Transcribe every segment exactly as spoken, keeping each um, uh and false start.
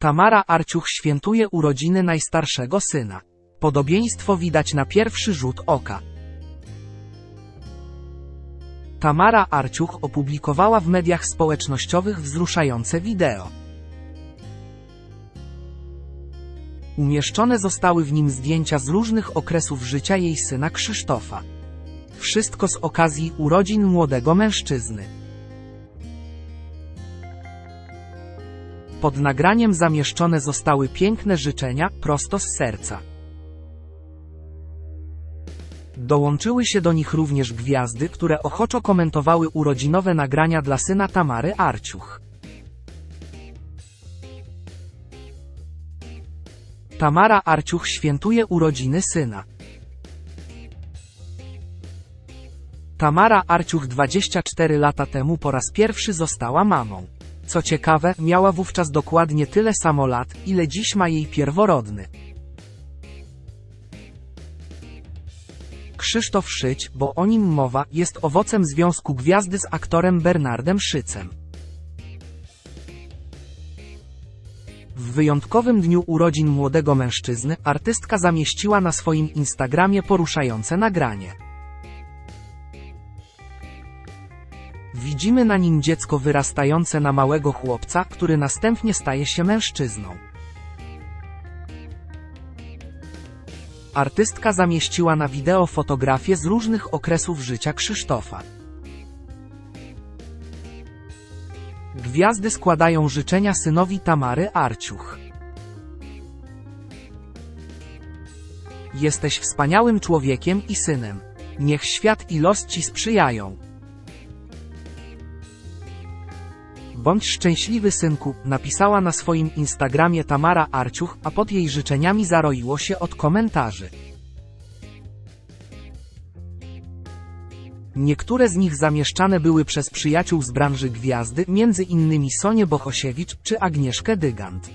Tamara Arciuch świętuje urodziny najstarszego syna. Podobieństwo widać na pierwszy rzut oka. Tamara Arciuch opublikowała w mediach społecznościowych wzruszające wideo. Umieszczone zostały w nim zdjęcia z różnych okresów życia jej syna Krzysztofa. Wszystko z okazji urodzin młodego mężczyzny. Pod nagraniem zamieszczone zostały piękne życzenia, prosto z serca. Dołączyły się do nich również gwiazdy, które ochoczo komentowały urodzinowe nagrania dla syna Tamary Arciuch. Tamara Arciuch świętuje urodziny syna. Tamara Arciuch dwadzieścia cztery lata temu po raz pierwszy została mamą. Co ciekawe, miała wówczas dokładnie tyle samo lat, ile dziś ma jej pierworodny. Krzysztof Szyć, bo o nim mowa, jest owocem związku gwiazdy z aktorem Bernardem Szycem. W wyjątkowym dniu urodzin młodego mężczyzny artystka zamieściła na swoim Instagramie poruszające nagranie. Widzimy na nim dziecko wyrastające na małego chłopca, który następnie staje się mężczyzną. Artystka zamieściła na wideo fotografie z różnych okresów życia Krzysztofa. Gwiazdy składają życzenia synowi Tamary Arciuch. Jesteś wspaniałym człowiekiem i synem. Niech świat i los ci sprzyjają. Bądź szczęśliwy, synku, napisała na swoim Instagramie Tamara Arciuch, a pod jej życzeniami zaroiło się od komentarzy. Niektóre z nich zamieszczane były przez przyjaciół z branży gwiazdy, między innymi Sonię Bohosiewicz czy Agnieszkę Dygant.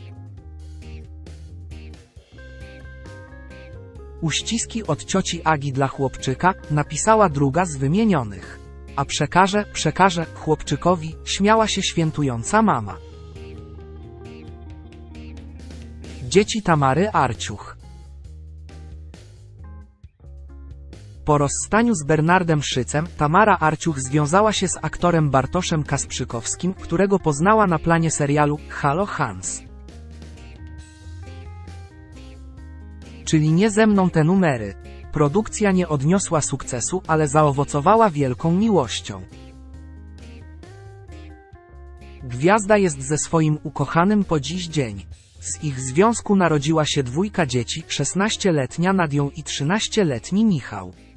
Uściski od cioci Agi dla chłopczyka, napisała druga z wymienionych. A przekażę, przekażę, chłopczykowi, śmiała się świętująca mama. Dzieci Tamary Arciuch. Po rozstaniu z Bernardem Szycem, Tamara Arciuch związała się z aktorem Bartoszem Kasprzykowskim, którego poznała na planie serialu Halo Hans. Czyli nie ze mną te numery. Produkcja nie odniosła sukcesu, ale zaowocowała wielką miłością. Gwiazda jest ze swoim ukochanym po dziś dzień. Z ich związku narodziła się dwójka dzieci, szesnastoletnia Nadią i trzynastoletni Michał.